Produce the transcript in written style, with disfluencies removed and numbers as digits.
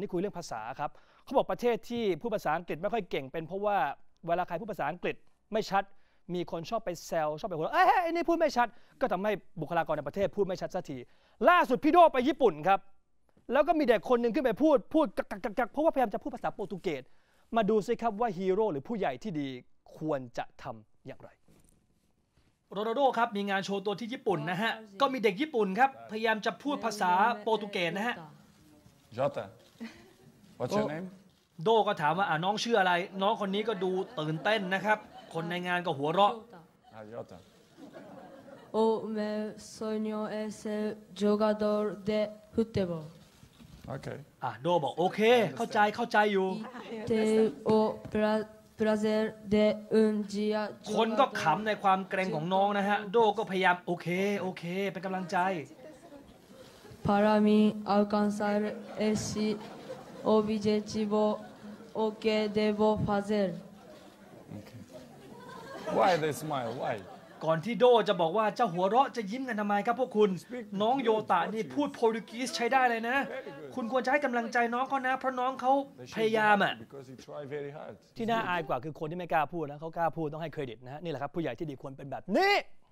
นี้คุยเรื่องภาษาครับเขาบอกประเทศที่พูดภาษาอังกฤษไม่ค่อยเก่งเป็นเพราะว่าเวลาใครพูดภาษาอังกฤษไม่ชัดมีคนชอบไปแซวชอบไปหัวเราะไอ้นี่พูดไม่ชัดก็ทำให้บุคลากรในประเทศพูดไม่ชัดสักทีล่าสุดพี่โดไปญี่ปุ่นครับแล้วก็มีเด็กคนหนึ่งขึ้นไปพูดกักเพราะว่าพยายามจะพูดภาษาโปรตุเกสมาดูสิครับว่าฮีโร่หรือผู้ใหญ่ที่ดีควรจะทำอย่างไรโรนัลโดครับมีงานโชว์ตัวที่ญี่ปุ่นนะฮะก็มีเด็กญี่ปุ่นครับพยายามจะพูดภาษาโปรตุเกสนะฮะ Jota What's your name โดก็ถามว่าน้องชื่ออะไรน้องคนนี้ก็ดูตื่นเต้นนะครับคนในงานก็หัวเราะ Jota O meu sonho é ser jogador de futebol Okay โดบอกโอเคเข้าใจอยู่ Tenho o prazer de dia คนก็ขำในความเกรงของน้องนะฮะโดก็พยายามโอเคเป็นกำลังใจ Para mim alcançar esse objetivo o que devo fazer Why they smile Why ก่อนที่โดจะบอกว่าจะหัวเราะจะยิ้มกันทำไมครับพวกคุณน้องโยตะนี่พูดโปรตุเกสใช้ได้เลยนะคุณควรจะให้กำลังใจน้องเขานะเพราะน้องเขาพยายามที่น่าอายกว่าคือคนที่ไม่กล้าพูดนะเขากล้าพูดต้องให้เครดิตนะฮะนี่แหละครับผู้ใหญ่ที่ดีควรเป็นแบบนี้